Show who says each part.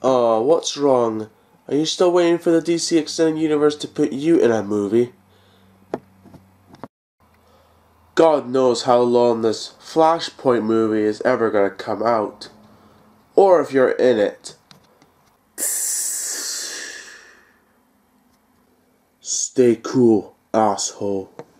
Speaker 1: Oh, what's wrong? Are you still waiting for the DC Extended Universe to put you in a movie? God knows how long this Flashpoint movie is ever gonna come out. Or if you're in it. Stay cool, asshole.